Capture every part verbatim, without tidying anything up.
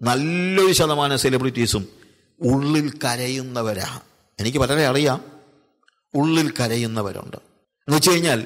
നല്ലൊരു ശതമാനം സെലിബ്രിറ്റീസും ഉള്ളിൽ കരയുന്നവരാ. എനിക്ക് പലരെ അറിയാം, ഉള്ളിൽ കരയുന്നവരുണ്ട്. എന്ന് വെച്ച് കഴിഞ്ഞാൽ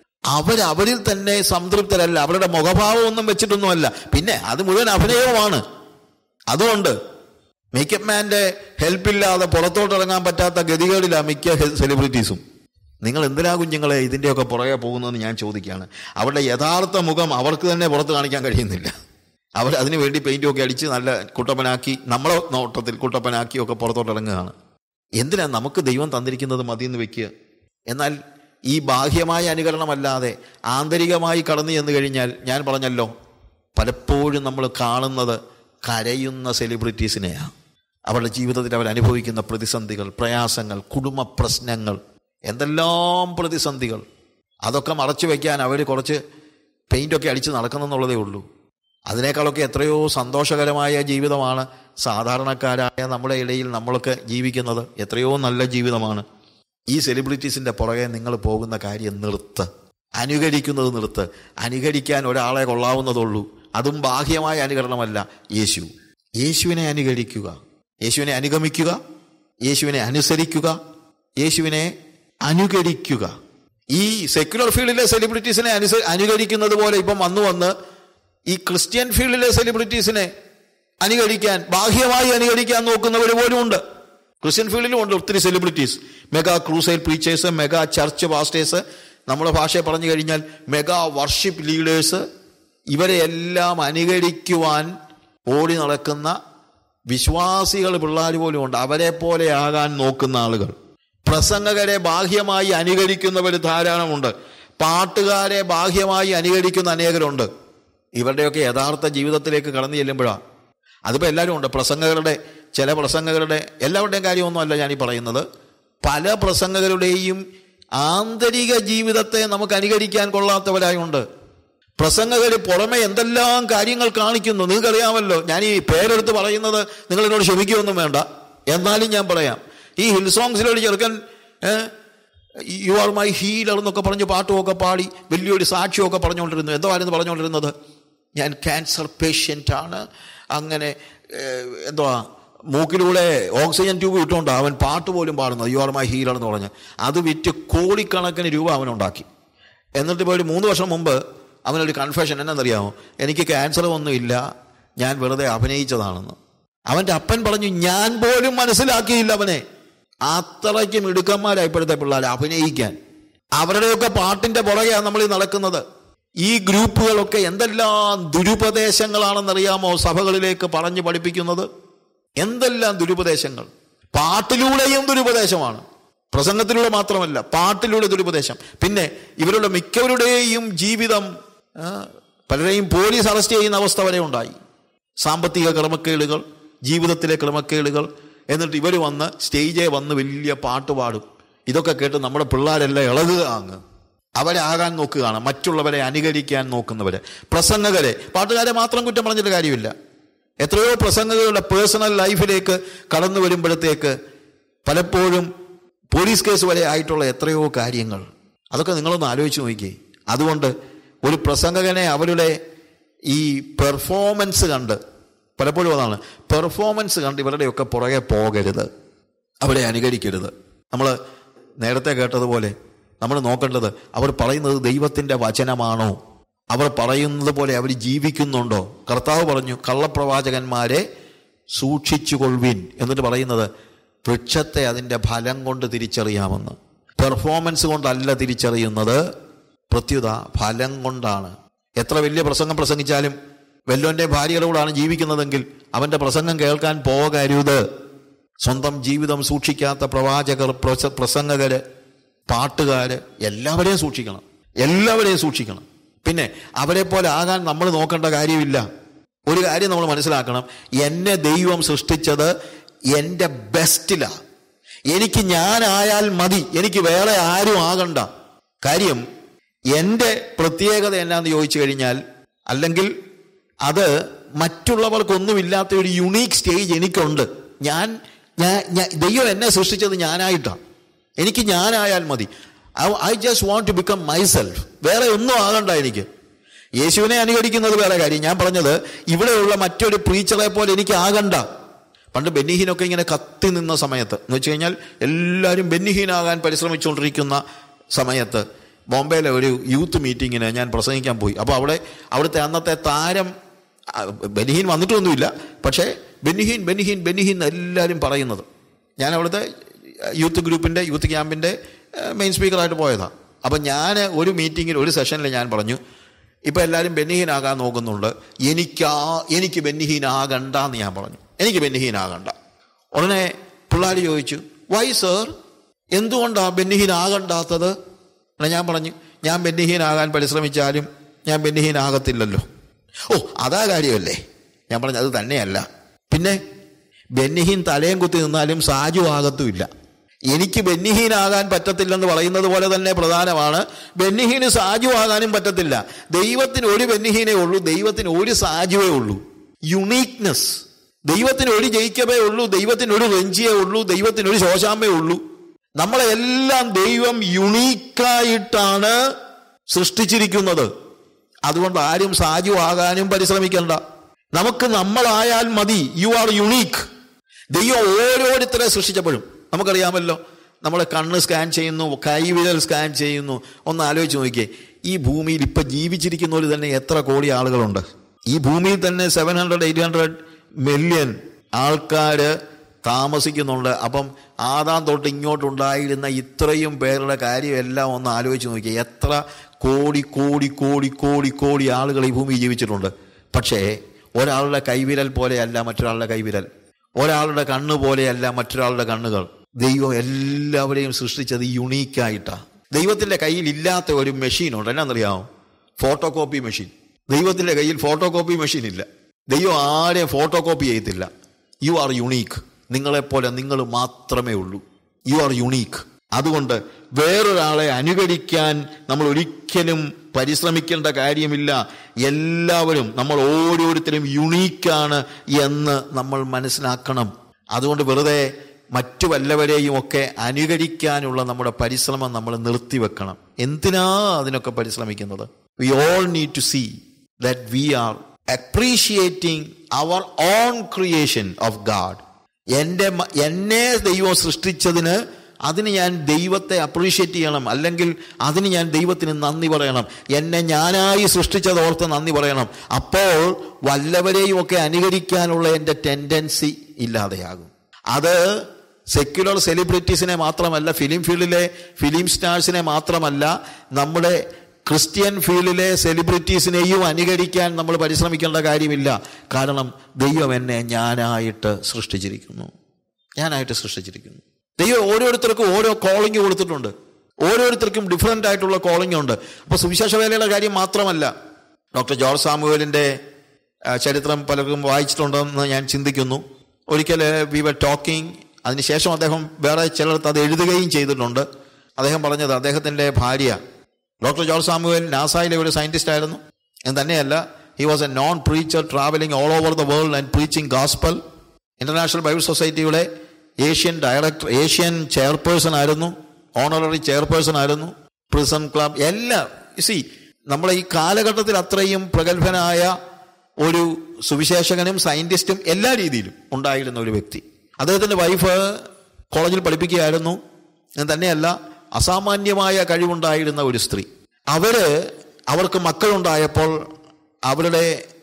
അവരവരിൽ തന്നെ സംതൃപ്തരല്ല, അവരുടെ മുഖഭാവം ഒന്നും വെച്ചിട്ടൊന്നുമല്ല, പിന്നെ അത് മുഴുവൻ അഭിനയവുമാണ്. അതുകൊണ്ട് മേക്കപ്പ് മാൻ്റെ ഹെൽപ്പില്ലാതെ പുറത്തോട്ടിറങ്ങാൻ പറ്റാത്ത ഗതികേടിലാണ് മിക്ക സെലിബ്രിറ്റീസും. നിങ്ങൾ എന്തിനാ കുഞ്ഞുങ്ങളെ ഇതിൻ്റെയൊക്കെ പുറകെ പോകുന്നതെന്ന് ഞാൻ ചോദിക്കുകയാണ്. അവരുടെ യഥാർത്ഥ മുഖം അവർക്ക് തന്നെ പുറത്ത് കാണിക്കാൻ കഴിയുന്നില്ല. അവർ അതിനു വേണ്ടി പെയിൻറ്റൊക്കെ അടിച്ച് നല്ല കുട്ടപ്പനാക്കി, നമ്മളെ നോട്ടത്തിൽ കുട്ടപ്പനാക്കി ഒക്കെ പുറത്തോട്ടിറങ്ങുകയാണ്. എന്തിനാ നമുക്ക് ദൈവം തന്നിരിക്കുന്നത് മതിയെന്ന് വെക്കുക. എന്നാൽ ഈ ബാഹ്യമായ അനുകരണമല്ലാതെ ആന്തരികമായി കടന്നു ചെന്ന് കഴിഞ്ഞാൽ, ഞാൻ പറഞ്ഞല്ലോ, പലപ്പോഴും നമ്മൾ കാണുന്നത് കരയുന്ന സെലിബ്രിറ്റീസിനെയാണ്. അവരുടെ ജീവിതത്തിൽ അവരനുഭവിക്കുന്ന പ്രതിസന്ധികൾ, പ്രയാസങ്ങൾ, കുടുംബ പ്രശ്നങ്ങൾ, എന്തെല്ലാം പ്രതിസന്ധികൾ, അതൊക്കെ മറച്ചു വയ്ക്കാൻ അവർ കുറച്ച് പെയിൻ്റൊക്കെ അടിച്ച് നടക്കുന്നെന്നുള്ളതേ ഉള്ളൂ. അതിനേക്കാളൊക്കെ എത്രയോ സന്തോഷകരമായ ജീവിതമാണ് സാധാരണക്കാരായ നമ്മുടെ ഇടയിൽ നമ്മളൊക്കെ ജീവിക്കുന്നത്. എത്രയോ നല്ല ജീവിതമാണ്. ഈ സെലിബ്രിറ്റീസിൻ്റെ പുറകെ നിങ്ങൾ പോകുന്ന കാര്യം നിർത്ത്, അനുകരിക്കുന്നത് നിർത്ത്. അനുകരിക്കാൻ ഒരാളെ കൊള്ളാവുന്നതുള്ളൂ, അതും ബാഹ്യമായ അനുകരണമല്ല, യേശു. യേശുവിനെ അനുകരിക്കുക, യേശുവിനെ അനുഗമിക്കുക, യേശുവിനെ അനുസരിക്കുക, യേശുവിനെ അനുകരിക്കുക. ഈ സെക്യുലർ ഫീൽഡിലെ സെലിബ്രിറ്റീസിനെ അനുസ അനുകരിക്കുന്നത് പോലെ ഇപ്പം വന്നു വന്ന് ഈ ക്രിസ്ത്യൻ ഫീൽഡിലെ സെലിബ്രിറ്റീസിനെ അനുകരിക്കാൻ, ബാഹ്യമായി അനുകരിക്കാൻ നോക്കുന്നവർ പോലും ഉണ്ട്. ക്രിസ്ത്യൻ ഫീൽഡിലും ഉണ്ട് ഒത്തിരി celebrities. Mega crusade preachers, mega church pastors, നമ്മുടെ ഭാഷയെ പറഞ്ഞു കഴിഞ്ഞാൽ മെഗാ വർഷിപ്പ് ലീഡേഴ്സ്, ഇവരെ എല്ലാം അനുകരിക്കുവാൻ ഓടി നടക്കുന്ന വിശ്വാസികൾ പിള്ളേർ പോലും ഉണ്ട്. അവരെ പോലെ ആകാൻ നോക്കുന്ന ആളുകൾ. പ്രസംഗകരെ ബാഹ്യമായി അനുകരിക്കുന്നവർ ധാരാളമുണ്ട്. പാട്ടുകാരെ ബാഹ്യമായി അനുകരിക്കുന്ന അനേകരുണ്ട്. ഇവരുടെയൊക്കെ യഥാർത്ഥ ജീവിതത്തിലേക്ക് കടന്നു ചെല്ലുമ്പോഴാണ്. അതിപ്പോൾ എല്ലാവരും ഉണ്ട്. പ്രസംഗകരുടെ, ചില പ്രസംഗകരുടെ, എല്ലാവരുടെയും കാര്യമൊന്നുമല്ല ഞാനീ പറയുന്നത്. പല പ്രസംഗകരുടെയും ആന്തരിക ജീവിതത്തെ നമുക്ക് അനുകരിക്കാൻ കൊള്ളാത്തവരായുണ്ട്. പ്രസംഗകർ പുറമെ എന്തെല്ലാം കാര്യങ്ങൾ കാണിക്കുന്നു, നിങ്ങൾക്കറിയാമല്ലോ. ഞാൻ ഈ പേരെടുത്ത് പറയുന്നത് നിങ്ങൾ എന്നോട് ക്ഷമിക്കുകയൊന്നും വേണ്ട, എന്നാലും ഞാൻ പറയാം. ഈ ഹിൽ സോങ്സിലൊരു ചെറുക്കൻ യു ആർ മൈ ഹീലർ എന്നൊക്കെ പറഞ്ഞ് പാട്ടുമൊക്കെ പാടി വലിയൊരു സാക്ഷ്യമൊക്കെ പറഞ്ഞുകൊണ്ടിരുന്നു. എന്തോ ആയിരുന്നു പറഞ്ഞുകൊണ്ടിരുന്നത്? ഞാൻ ക്യാൻസർ പേഷ്യൻ്റാണ്, അങ്ങനെ എന്തുവാ മൂക്കിലൂടെ ഓക്സിജൻ ട്യൂബ് ഇട്ടുകൊണ്ട് അവൻ പാട്ട് പോലും പാടുന്നത്, യു ആർ മൈ ഹീലർ എന്ന് പറഞ്ഞ്. അത് വിറ്റ് കോടിക്കണക്കിന് രൂപ അവനുണ്ടാക്കി. എന്നിട്ട് ഇപ്പോൾ ഒരു മൂന്ന് വർഷം മുമ്പ് അവനൊരു കൺഫെഷൻ എന്നറിയാമോ? എനിക്ക് ക്യാൻസർ ഒന്നും ഇല്ല, ഞാൻ വെറുതെ അഭിനയിച്ചതാണെന്ന്. അവൻ്റെ അപ്പൻ പറഞ്ഞു, ഞാൻ പോലും മനസ്സിലാക്കിയില്ല അവനെ. അത്രയ്ക്കും മിടുക്കന്മാരാണ് ഇപ്പോഴത്തെ പിള്ളേർ അഭിനയിക്കാൻ. അവരുടെയൊക്കെ പാട്ടിൻ്റെ പുറകെയാണ് നമ്മൾ ഈ നടക്കുന്നത്. ഈ ഗ്രൂപ്പുകളൊക്കെ എന്തെല്ലാം ദുരുപദേശങ്ങളാണെന്നറിയാമോ സഭകളിലേക്ക് പറഞ്ഞു പഠിപ്പിക്കുന്നത്? എന്തെല്ലാം ദുരുപദേശങ്ങൾ! പാട്ടിലൂടെയും ദുരുപദേശമാണ്, പ്രസംഗത്തിലൂടെ മാത്രമല്ല, പാട്ടിലൂടെ ദുരുപദേശം. പിന്നെ ഇവരുടെ മിക്കവരുടെയും ജീവിതം, പലരെയും പോലീസ് അറസ്റ്റ് ചെയ്യുന്ന അവസ്ഥ വരെ ഉണ്ടായി. സാമ്പത്തിക ക്രമക്കേടുകൾ, ജീവിതത്തിലെ ക്രമക്കേടുകൾ. എന്നിട്ട് ഇവർ വന്ന് സ്റ്റേജിൽ വന്ന് വലിയ പാട്ട് പാടും. ഇതൊക്കെ കേട്ട് നമ്മുടെ പിള്ളേരെല്ലാം ഇളകുക, അങ്ങ് അവരെ ആകാൻ നോക്കുകയാണ്, മറ്റുള്ളവരെ അനുകരിക്കാൻ നോക്കുന്നവരെ. പ്രസംഗകരെ, പാട്ടുകാരെ മാത്രം കുറ്റം പറഞ്ഞിട്ട് കാര്യമില്ല. എത്രയോ പ്രസംഗകരുടെ പേഴ്സണൽ ലൈഫിലേക്ക് കടന്നു വരുമ്പോഴത്തേക്ക് പലപ്പോഴും പോലീസ് കേസ് വരെ ആയിട്ടുള്ള എത്രയോ കാര്യങ്ങൾ. അതൊക്കെ നിങ്ങളൊന്ന് ആലോചിച്ച് നോക്കിക്കേ. അതുകൊണ്ട് ഒരു പ്രസംഗകനെ അവരുടെ ഈ പെർഫോമൻസ് കണ്ട്, പലപ്പോഴും അതാണ്, പെർഫോമൻസ് കണ്ട് ഇവരുടെയൊക്കെ പുറകെ പോകരുത്, അവരെ അനുകരിക്കരുത്. നമ്മൾ നേരത്തെ കേട്ടതുപോലെ നമ്മൾ നോക്കേണ്ടത് അവർ പറയുന്നത് ദൈവത്തിൻ്റെ വചനമാണോ, അവർ പറയുന്നത് പോലെ അവർ ജീവിക്കുന്നുണ്ടോ. കർത്താവ് പറഞ്ഞു, കള്ളപ്രവാചകന്മാരെ സൂക്ഷിച്ചു കൊള്ളുവിൻ. എന്നിട്ട് പറയുന്നത് വൃക്ഷത്തെ അതിൻ്റെ ഫലം കൊണ്ട് തിരിച്ചറിയാമെന്ന്. പെർഫോമൻസ് കൊണ്ടല്ല തിരിച്ചറിയുന്നത്, പ്രത്യുത ഫലം കൊണ്ടാണ്. എത്ര വലിയ പ്രസംഗം പ്രസംഗിച്ചാലും വല്ലോൻ്റെ ഭാര്യയുടെ കൂടാണ് ജീവിക്കുന്നതെങ്കിൽ അവൻ്റെ പ്രസംഗം കേൾക്കാൻ പോകരുത്. സ്വന്തം ജീവിതം സൂക്ഷിക്കാത്ത പ്രവാചകർ, പ്രസംഗകർ, പാട്ടുകാർ, എല്ലാവരെയും സൂക്ഷിക്കണം, എല്ലാവരെയും സൂക്ഷിക്കണം. പിന്നെ അവരെ പോലെ ആകാൻ നമ്മൾ നോക്കേണ്ട കാര്യമില്ല. ഒരു കാര്യം നമ്മൾ മനസ്സിലാക്കണം, എന്നെ ദൈവം സൃഷ്ടിച്ചത് എൻ്റെ ബെസ്റ്റിലാണ്. എനിക്ക് ഞാനായാൽ മതി, എനിക്ക് വേറെ ആരും ആകണ്ട. കാര്യം എൻ്റെ പ്രത്യേകത എന്നാന്ന് ചോദിച്ചു കഴിഞ്ഞാൽ, അല്ലെങ്കിൽ അത് മറ്റുള്ളവർക്കൊന്നുമില്ലാത്ത ഒരു യുണീക്ക് സ്റ്റേജ് എനിക്കുണ്ട്. ഞാൻ ഞാൻ ദൈവം എന്നെ സൃഷ്ടിച്ചത് ഞാനായിട്ടാണ്. എനിക്ക് ഞാനായാൽ മതി. I just want to become myself. വേറെ ഒന്നും ആകണ്ട എനിക്ക്. യേശുവിനെ അനുകരിക്കുന്നത് വേറെ കാര്യം. ഞാൻ പറഞ്ഞത് ഇവിടെയുള്ള മറ്റൊരു പ്രീച്ചറെ പോലെ എനിക്ക് ആകണ്ട. പണ്ട് ബെന്നിഹീനൊക്കെ ഇങ്ങനെ കത്തി നിന്ന സമയത്ത് എന്ന് വെച്ച് കഴിഞ്ഞാൽ എല്ലാവരും ബെന്നിഹീനാകാൻ പരിശ്രമിച്ചുകൊണ്ടിരിക്കുന്ന സമയത്ത് ബോംബെയിലെ ഒരു യൂത്ത് മീറ്റിങ്ങിന് ഞാൻ പ്രസംഗിക്കാൻ പോയി. അപ്പോൾ അവിടെ അവിടുത്തെ അന്നത്തെ താരം ബെന്നിഹീൻ വന്നിട്ടൊന്നുമില്ല, പക്ഷേ ബെന്നിഹീൻ ബെന്നിഹീൻ ബെന്നിഹീൻ എല്ലാവരും പറയുന്നത്. ഞാൻ അവിടുത്തെ യൂത്ത് ഗ്രൂപ്പിൻ്റെ യൂത്ത് ക്യാമ്പിൻ്റെ മെയിൻ സ്പീക്കറായിട്ട് പോയതാണ്. അപ്പം ഞാൻ ഒരു മീറ്റിങ്ങിൽ ഒരു സെഷനിൽ ഞാൻ പറഞ്ഞു, ഇപ്പം എല്ലാവരും ബെന്നിഹീനാകാൻ നോക്കുന്നുണ്ട്, എനിക്കാ എനിക്ക് ബെന്നിഹീനാകണ്ട എന്ന് ഞാൻ പറഞ്ഞു. എനിക്ക് ബെന്നിഹീനാകണ്ട. ഉടനെ പിള്ളേർ ചോദിച്ചു, വൈ സർ, എന്തുകൊണ്ടാണ് ബെന്നിഹീനാകണ്ടാത്തത്? ഞാൻ പറഞ്ഞു, ഞാൻ ബെന്നിഹീനാകാൻ പരിശ്രമിച്ചാലും ഞാൻ ബെന്നിഹീനാകത്തില്ലല്ലോ. ഓ, അതാ കാര്യമല്ലേ? ഞാൻ പറഞ്ഞു, അത് തന്നെയല്ല. പിന്നെ ബെന്നിഹീൻ തലയും കുത്തി നിന്നാലും സാജു ആകത്തുമില്ല. എനിക്ക് ബെന്നിഹീനാകാൻ പറ്റത്തില്ലെന്ന് പറയുന്നത് പോലെ തന്നെ പ്രധാനമാണ് ബെന്നിഹീന് സാജു ആകാനും പറ്റത്തില്ല. ദൈവത്തിന് ഒരു ബെന്നിഹീനേ ഉള്ളൂ, ദൈവത്തിന് ഒരു സാജുവേ ഉള്ളൂ. യുണീക്നെസ്. ദൈവത്തിന് ഒരു ജയിക്കബേ ഉള്ളൂ, ദൈവത്തിന് ഒരു രഞ്ജിയേ ഉള്ളൂ, ദൈവത്തിന് ഒരു ശോശാമ്പേ ഉള്ളൂ. നമ്മളെ എല്ലാം ദൈവം യുണീക്കായിട്ടാണ് സൃഷ്ടിച്ചിരിക്കുന്നത്. അതുകൊണ്ട് ആരും സാജു ആകാനും പരിശ്രമിക്കണ്ട. നമുക്ക് നമ്മളായാൽ മതി. You are unique. ദൈവം ഓരോരുത്തരെ സൃഷ്ടിച്ചപ്പോഴും നമുക്കറിയാമല്ലോ, നമ്മളെ കണ്ണ് സ്കാൻ ചെയ്യുന്നു, കൈവിരൽ സ്കാൻ ചെയ്യുന്നു. ഒന്ന് ആലോചിച്ച് നോക്കിയേ, ഈ ഭൂമിയിൽ ഇപ്പം ജീവിച്ചിരിക്കുന്നവർ തന്നെ എത്ര കോടി ആളുകളുണ്ട്? ഈ ഭൂമിയിൽ തന്നെ seven hundred eight hundred million ആൾക്കാർ താമസിക്കുന്നുണ്ട്. അപ്പം ആദാം തൊട്ട് ഇങ്ങോട്ടുണ്ടായിരുന്ന ഇത്രയും പേരുടെ കാര്യമെല്ലാം ഒന്ന് ആലോചിച്ച് നോക്കിയേ. എത്ര കോടി കോടി കോടി കോടി കോടി ആളുകൾ ഈ ഭൂമിയിൽ ജീവിച്ചിട്ടുണ്ട്. പക്ഷേ ഒരാളുടെ കൈവിരൽ പോലെയല്ല മറ്റൊരാളുടെ കൈവിരൽ, ഒരാളുടെ കണ്ണ് പോലെയല്ല മറ്റൊരാളുടെ കണ്ണുകൾ. ദൈവം എല്ലാവരെയും സൃഷ്ടിച്ചത് യുണീക്കായിട്ടാണ്. ദൈവത്തിൻ്റെ കയ്യിൽ ഇല്ലാത്ത ഒരു മെഷീനുണ്ട്, എന്നാണെന്നറിയാമോ? Photo copy machine. ദൈവത്തിൻ്റെ കയ്യിൽ ഫോട്ടോ കോപ്പി മെഷീൻ ഇല്ല. ദൈവം ആരെയും ഫോട്ടോ കോപ്പി ചെയ്യത്തില്ല. You are unique. നിങ്ങളെപ്പോലെ നിങ്ങൾ മാത്രമേ ഉള്ളൂ. You are unique. അതുകൊണ്ട് വേറൊരാളെ അനുകരിക്കാൻ നമ്മൾ ഒരിക്കലും പരിശ്രമിക്കേണ്ട കാര്യമില്ല. എല്ലാവരും, നമ്മൾ ഓരോരുത്തരും യുണീക്കാണ് എന്ന് നമ്മൾ മനസ്സിലാക്കണം. അതുകൊണ്ട് വെറുതെ മറ്റു വല്ലവരെയും ഒക്കെ അനുകരിക്കാനുള്ള നമ്മുടെ പരിശ്രമം നമ്മൾ നിർത്തിവെക്കണം. എന്തിനാ അതിനൊക്കെ പരിശ്രമിക്കുന്നത്? We all need to see that we are appreciating our own creation of God. എൻ്റെ എന്നെ ദൈവം സൃഷ്ടിച്ചതിന് അതിന് ഞാൻ ദൈവത്തെ അപ്രീഷിയേറ്റ് ചെയ്യണം, അല്ലെങ്കിൽ അതിന് ഞാൻ ദൈവത്തിന് നന്ദി പറയണം. എന്നെ ഞാനായി സൃഷ്ടിച്ചതോർത്ത് നന്ദി പറയണം. അപ്പോൾ വല്ലവരെയും ഒക്കെ അനുകരിക്കാനുള്ള എൻ്റെ ടെൻഡൻസി ഇല്ലാതെയാകും. അത് സെക്യുലർ സെലിബ്രിറ്റീസിനെ മാത്രമല്ല, ഫിലിം ഫീൽഡിലെ ഫിലിം സ്റ്റാർസിനെ മാത്രമല്ല, നമ്മുടെ ക്രിസ്ത്യൻ ഫീൽഡിലെ സെലിബ്രിറ്റീസിനെയും അനുകരിക്കാൻ നമ്മൾ പരിശ്രമിക്കേണ്ട കാര്യമില്ല. കാരണം ദൈവം എന്നെ ഞാനായിട്ട് സൃഷ്ടിച്ചിരിക്കുന്നു, ഞാനായിട്ട് സൃഷ്ടിച്ചിരിക്കുന്നു. ദൈവം ഓരോരുത്തർക്കും ഓരോ കോളിംഗ് കൊടുത്തിട്ടുണ്ട്. ഓരോരുത്തർക്കും ഡിഫറൻ്റ് ആയിട്ടുള്ള കോളിംഗ് ഉണ്ട്. അപ്പോൾ സുവിശേഷ വേലയുടെ കാര്യം മാത്രമല്ല, ഡോക്ടർ ജോർജ് സാമുവേലിൻ്റെ ചരിത്രം പലർക്കും വായിച്ചിട്ടുണ്ടെന്ന് ഞാൻ ചിന്തിക്കുന്നു. ഒരിക്കൽ വി വർ ടോക്കിംഗ്, അതിനുശേഷം അദ്ദേഹം വേറെ ചിലർക്ക് അത് എഴുതുകയും ചെയ്തിട്ടുണ്ട്. അദ്ദേഹം പറഞ്ഞത്, അദ്ദേഹത്തിൻ്റെ ഭാര്യ ഡോക്ടർ ജോർജ് സാമുവേൽ നാസായിലെ ഒരു സയൻറ്റിസ്റ്റ് ആയിരുന്നു എന്ന് തന്നെയല്ല, he was a non preacher traveling all over the world and preaching gospel. International Bible സൊസൈറ്റിയുടെ ഏഷ്യൻ ഡയറക്ടർ, ഏഷ്യൻ ചെയർപേഴ്സൺ ആയിരുന്നു, ഓണററി ചെയർപേഴ്സൺ ആയിരുന്നു, പ്രിസൺ ക്ലബ് എല്ലാം. സി, നമ്മളെ ഈ കാലഘട്ടത്തിൽ അത്രയും പ്രഗത്ഭനായ ഒരു സുവിശേഷകനും സയൻറ്റിസ്റ്റും എല്ലാ രീതിയിലും ഉണ്ടായിരുന്ന ഒരു വ്യക്തി. അദ്ദേഹത്തിൻ്റെ വൈഫ് കോളേജിൽ പഠിപ്പിക്കുകയായിരുന്നു എന്ന് തന്നെയല്ല, അസാമാന്യമായ കഴിവുണ്ടായിരുന്ന ഒരു സ്ത്രീ. അവർ അവർക്ക് മക്കളുണ്ടായപ്പോൾ അവരുടെ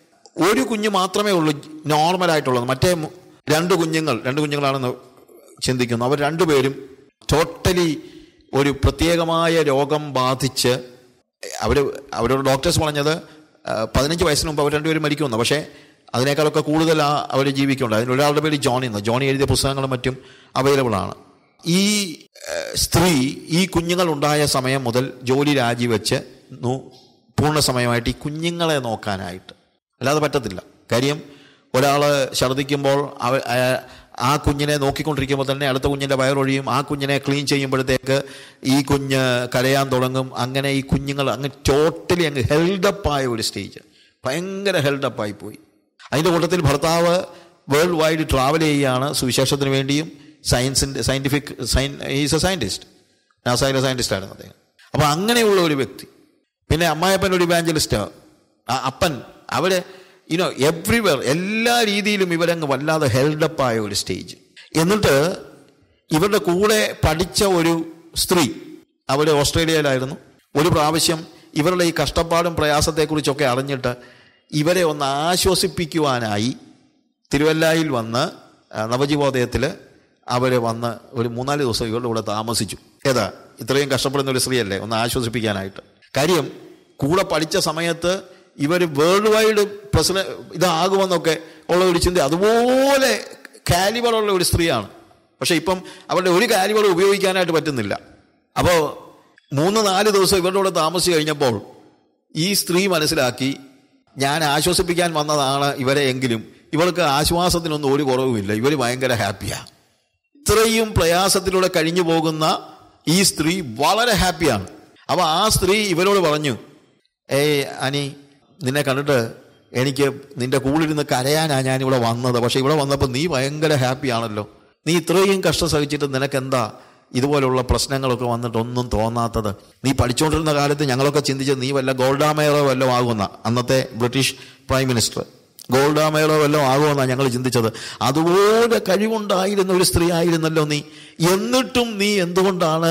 ഒരു കുഞ്ഞ് മാത്രമേ ഉള്ളൂ നോർമലായിട്ടുള്ളത്. മറ്റേ രണ്ട് കുഞ്ഞുങ്ങൾ രണ്ട് കുഞ്ഞുങ്ങളാണെന്ന് ചിന്തിക്കുന്നു. അവർ രണ്ടുപേരും ടോട്ടലി ഒരു പ്രത്യേകമായ രോഗം ബാധിച്ച് അവർ അവരോട് ഡോക്ടേഴ്സ് പറഞ്ഞത് പതിനഞ്ച് വയസ്സിന് മുമ്പ് അവർ രണ്ടുപേരും മരിക്കുമെന്ന്. പക്ഷേ അതിനേക്കാളൊക്കെ കൂടുതൽ അവർ ജീവിക്കുന്നുണ്ട്. അതിന് ഒരാളുടെ പേര് ജോണി എന്ന്. ജോണി എഴുതിയ പുസ്തകങ്ങളും മറ്റും അവൈലബിൾ ആണ്. ഈ സ്ത്രീ ഈ കുഞ്ഞുങ്ങൾ ഉണ്ടായ സമയം മുതൽ ജോലി രാജിവെച്ച് പൂർണ്ണ സമയമായിട്ട് ഈ കുഞ്ഞുങ്ങളെ നോക്കാനായിട്ട്, അല്ലാതെ പറ്റത്തില്ല. കാര്യം ഒരാൾ ഛർദ്ദിക്കുമ്പോൾ അവ ആ കുഞ്ഞിനെ നോക്കിക്കൊണ്ടിരിക്കുമ്പോൾ തന്നെ അടുത്ത കുഞ്ഞിൻ്റെ വയറൊഴിയും. ആ കുഞ്ഞിനെ ക്ലീൻ ചെയ്യുമ്പോഴത്തേക്ക് ഈ കുഞ്ഞ് കരയാൻ തുടങ്ങും. അങ്ങനെ ഈ കുഞ്ഞുങ്ങൾ അങ്ങ് ടോട്ടലി അങ്ങ് ഹെൽഡപ്പായ ഒരു സ്റ്റേജ്, ഭയങ്കര ഹെൽഡപ്പായി പോയി. അതിൻ്റെ കൂട്ടത്തിൽ ഭർത്താവ് വേൾഡ് വൈഡ് ട്രാവൽ ചെയ്യുകയാണ് സുവിശേഷത്തിന് വേണ്ടിയും. സയൻസിൻ്റെ സയൻറ്റിഫിക് സയൻ ഈസ് എ സയൻറ്റിസ്റ്റ്, നാസായിലെ സയൻറ്റിസ്റ്റ് ആയിരുന്നു അദ്ദേഹം. അപ്പോൾ അങ്ങനെയുള്ള ഒരു വ്യക്തി. പിന്നെ അമ്മായപ്പൻ ഒരു ഇവാഞ്ചലിസ്റ്റാണ്, ആ അപ്പൻ അവരെ യുനോ എവ്രിവെയർ എല്ലാ രീതിയിലും ഇവരങ്ങ് വല്ലാതെ ഹെൽഡപ്പായ ഒരു സ്റ്റേജ്. എന്നിട്ട് ഇവരുടെ കൂടെ പഠിച്ച ഒരു സ്ത്രീ, അവർ ഓസ്ട്രേലിയയിലായിരുന്നു. ഒരു പ്രാവശ്യം ഇവരുടെ ഈ കഷ്ടപ്പാടും പ്രയാസത്തെക്കുറിച്ചൊക്കെ അറിഞ്ഞിട്ട് ഇവരെ ഒന്ന് ആശ്വസിപ്പിക്കുവാനായി തിരുവല്ലായിൽ വന്ന് നവജീവോദയത്തിൽ അവർ വന്ന് ഒരു മൂന്നാല് ദിവസം ഇവരുടെ കൂടെ താമസിച്ചു. ഏതാ ഇത്രയും കഷ്ടപ്പെടുന്ന ഒരു സ്ത്രീയല്ലേ, ഒന്ന് ആശ്വസിപ്പിക്കാനായിട്ട്. കാര്യം കൂടെ പഠിച്ച സമയത്ത് ഇവർ വേൾഡ് വൈഡ് പ്രസിഡന്റ് ഇതാകുമെന്നൊക്കെ ഉള്ള ഒരു ചിന്ത, അതുപോലെ കാലിബറുള്ള ഒരു സ്ത്രീയാണ്. പക്ഷെ ഇപ്പം അവരുടെ ഒരു കാലിബർ ഉപയോഗിക്കാനായിട്ട് പറ്റുന്നില്ല. അപ്പോൾ മൂന്ന് നാല് ദിവസം ഇവരുടെ കൂടെ താമസിച്ച് കഴിഞ്ഞപ്പോൾ ഈ സ്ത്രീ മനസ്സിലാക്കി, ഞാൻ ആശ്വസിപ്പിക്കാൻ വന്നതാണ് ഇവരെ, എങ്കിലും ഇവൾക്ക് ആശ്വാസത്തിനൊന്നും ഒരു കുറവുമില്ല, ഇവർ ഭയങ്കര ഹാപ്പിയാണ്. ഇത്രയും പ്രയാസത്തിലൂടെ കഴിഞ്ഞു പോകുന്ന ഈ സ്ത്രീ വളരെ ഹാപ്പിയാണ്. അപ്പോൾ ആ സ്ത്രീ ഇവരോട് പറഞ്ഞു, ഏയ് അനി, നിന്നെ കണ്ടിട്ട് എനിക്ക് നിന്റെ കൂടിരുന്ന് കരയാനാണ് ഞാനിവിടെ വന്നത്. പക്ഷെ ഇവിടെ വന്നപ്പോൾ നീ ഭയങ്കര ഹാപ്പിയാണല്ലോ. നീ ഇത്രയും കഷ്ടം സഹിച്ചിട്ട് നിനക്കെന്താ ഇതുപോലുള്ള പ്രശ്നങ്ങളൊക്കെ വന്നിട്ടൊന്നും തോന്നാത്തത്? നീ പഠിച്ചുകൊണ്ടിരുന്ന കാലത്ത് ഞങ്ങളൊക്കെ ചിന്തിച്ചത് നീ വല്ല ഗോൾഡ മേയറോ വല്ലതും ആകുന്ന, അന്നത്തെ ബ്രിട്ടീഷ് പ്രൈം മിനിസ്റ്റർ ഗോൾഡ മേയറോ വല്ലതും ആകുമെന്നാണ് ഞങ്ങൾ ചിന്തിച്ചത്. അതുപോലെ കഴിവുണ്ടായിരുന്ന ഒരു സ്ത്രീ ആയിരുന്നല്ലോ നീ. എന്നിട്ടും നീ എന്തുകൊണ്ടാണ്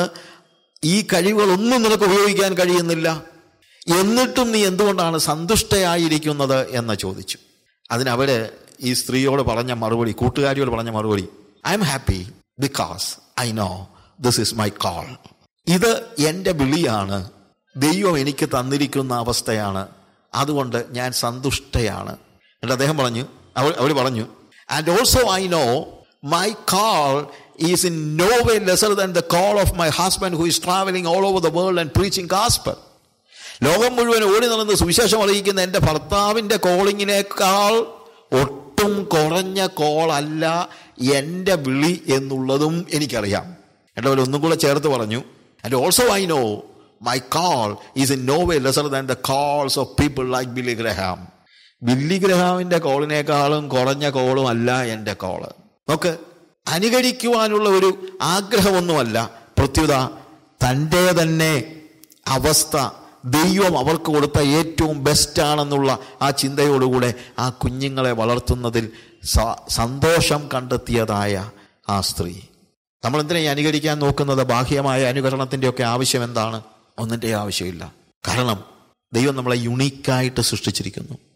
ഈ കഴിവുകളൊന്നും നിനക്ക് ഉപയോഗിക്കാൻ കഴിയുന്നില്ല? എന്നിട്ടും നീ എന്തുകൊണ്ടാണ് സന്തുഷ്ടയായിരിക്കുന്നത് എന്ന് ചോദിച്ചു. അതിനവര് ഈ സ്ത്രീയോട് പറഞ്ഞ മറുപടി, കൂട്ടുകാരിയോട് പറഞ്ഞ മറുപടി, I'm happy because I know this is my call. ഇത് എൻ്റെ വിളിയാണ്, ദൈവം എനിക്ക് തന്നിരിക്കുന്ന അവസ്ഥയാണ്, അതുകൊണ്ട് ഞാൻ സന്തുഷ്ടയാണ്. എന്നിട്ട് അദ്ദേഹം പറഞ്ഞു, അവൾ അവർ പറഞ്ഞു, and also I know my call is in no way lesser than the call of my husband who is travelling all over the world and preaching gospel. ലോകം മുഴുവൻ ഓടി നടന്ന് സുവിശേഷം അറിയിക്കുന്ന എൻ്റെ ഭർത്താവിൻ്റെ കോളിങ്ങിനേക്കാൾ ഒട്ടും കുറഞ്ഞ കോളല്ല എൻ്റെ വിളി എന്നുള്ളതും എനിക്കറിയാം. എന്നിട്ട് ഒന്നും കൂടെ ചേർത്ത് പറഞ്ഞു, and also I know my call is in no way lesser than the calls of people like Billy Graham. Billy ഗ്രഹാമിൻ്റെ കോളിനേക്കാളും കുറഞ്ഞ കോളും അല്ല എൻ്റെ കോള്. നോക്ക്, അനുകരിക്കുവാനുള്ള ഒരു ആഗ്രഹമൊന്നുമല്ല, പ്രത്യുത തൻ്റെ തന്നെ അവസ്ഥ ദൈവം അവർക്ക് കൊടുത്ത ഏറ്റവും ബെസ്റ്റാണെന്നുള്ള ആ ചിന്തയോടുകൂടെ ആ കുഞ്ഞുങ്ങളെ വളർത്തുന്നതിൽ സന്തോഷം കണ്ടെത്തിയതായ ആ സ്ത്രീ. നമ്മൾ എന്തിനാ അനുകരിക്കാൻ നോക്കുന്നത്? ബാഹ്യമായ അനുകരണത്തിൻ്റെ ഒക്കെ ആവശ്യം എന്താണ്? ഒന്നിൻ്റെ ആവശ്യമില്ല. കാരണം ദൈവം നമ്മളെ യുണീക്കായിട്ട് സൃഷ്ടിച്ചിരിക്കുന്നു.